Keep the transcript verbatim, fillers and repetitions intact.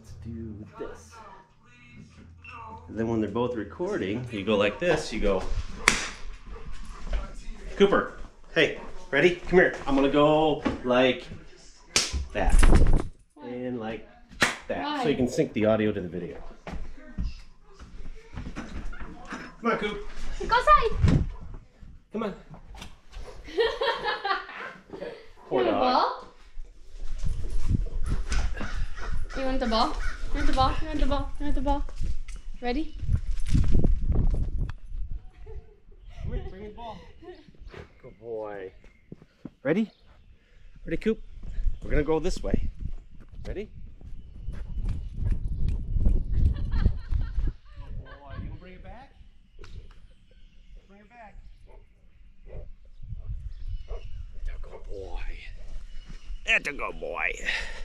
let's do this. And then when they're both recording, you go like this, you go, Cooper, hey, ready? Come here. I'm gonna go like that. And like that. Why? So you can sync the audio to the video. Come on, Coop. Go outside. Come on. You want a ball? You want the ball? You want the ball? You want the ball? You want the ball? Ready? Come here, bring me the ball. Good boy. Ready? Ready, Coop? We're gonna go this way. Ready? Good boy. You gonna bring it back? Bring it back. That's a good boy. That's a good boy.